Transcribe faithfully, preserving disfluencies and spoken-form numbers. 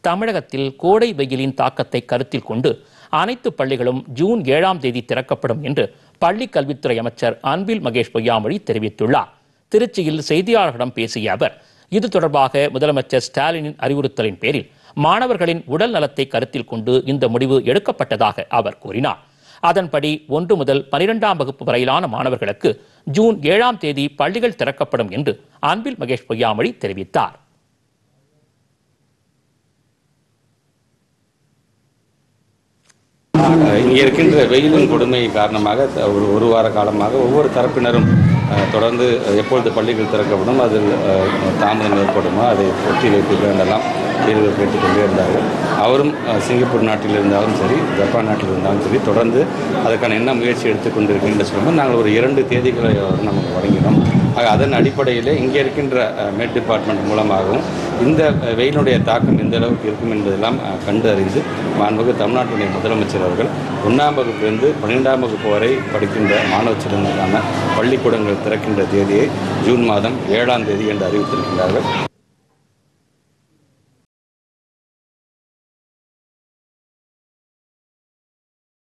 தமிழகத்தில் கோடை வெயிலின் தாக்கத்தை கருத்தில் கொண்டு அனைத்து பள்ளிகளும் ஜூன் ஏழாம் தேதி திறக்கப்படும் என்று பள்ளிக் கல்வித்துறை அமைச்சர் அன்பில் மகேஷ் பொய்யாமொழி தெரிவித்துள்ளார். திருச்சியில் செய்தியாளர்களிடம் பேசிய அவர், இது தொடர்பாக முதலமைச்சர் ஸ்டாலினின் அறிவுறுத்தலின் பேரில் மாணவர்களின் உடல் நலத்தை கருத்தில் கொண்டு இந்த முடிவு எடுக்கப்பட்டதாக அவர் கூறினார். அதன்படி ஒன்று முதல் பனிரெண்டாம் வகுப்பு வரையிலான மாணவர்களுக்கு ஜூன் ஏழாம் தேதி பள்ளிகள் திறக்கப்படும் என்று அன்பில் மகேஷ் பொய்யாமொழி தெரிவித்தார். இங்கே இருக்கின்ற வெயிலின் கொடுமை காரணமாக ஒரு ஒரு வார காலமாக ஒவ்வொரு தரப்பினரும் தொடர்ந்து எப்பொழுது பள்ளிகள் திறக்கப்படும், அதில் தாமதம் ஏற்படுமோ அதை ஒத்தி வைக்க வேண்டெல்லாம் கேள்விகள் கேட்டுக்கொண்டே இருந்தார்கள். அவரும் சிங்கப்பூர் நாட்டில் இருந்தாலும் சரி, ஜப்பான் நாட்டில் இருந்தாலும் சரி, தொடர்ந்து அதற்கான என்ன முயற்சி எடுத்துக்கொண்டிருக்கின்ற சொல்லும்போது நாங்கள் ஒரு இரண்டு தேதிகளை நமக்கு வழங்கினோம். ஆக அதன் அடிப்படையில் இங்கே இருக்கின்ற மேட் டிபார்ட்மெண்ட் மூலமாகவும் இந்த வெயிலுடைய தாக்கம் எந்த அளவுக்கு இருக்கும் என்பதெல்லாம் கண்டு அறிந்து மாண்புமிகு தமிழ்நாட்டுடைய முதலமைச்சர் அவர்கள் ஒன்றாம் வகுப்பிலிருந்து பன்னிரெண்டாம் வகுப்பு வரை படிக்கின்ற மாணவ செல்வங்களுக்கான பள்ளிக்கூடங்கள் திறக்கின்ற தேதியை ஜூன் மாதம் ஏழாம் தேதி என்று அறிவித்திருக்கிறார்கள்.